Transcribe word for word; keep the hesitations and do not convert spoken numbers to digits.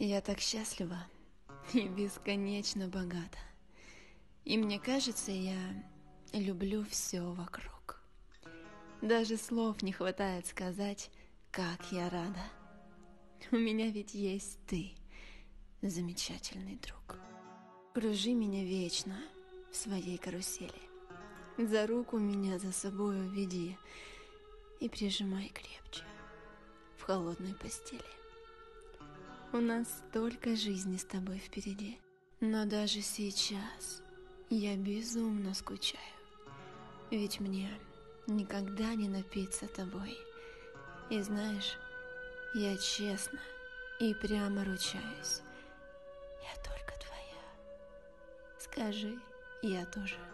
Я так счастлива и бесконечно богата. И мне кажется, я люблю все вокруг. Даже слов не хватает сказать, как я рада. У меня ведь есть ты, замечательный друг. Кружи меня вечно в своей карусели. За руку меня за собою веди и прижимай крепче в холодной постели. У нас столько жизни с тобой впереди, но даже сейчас я безумно скучаю, ведь мне никогда не напиться тобой. И знаешь, я честно и прямо ручаюсь, я только твоя. Скажи, я тоже.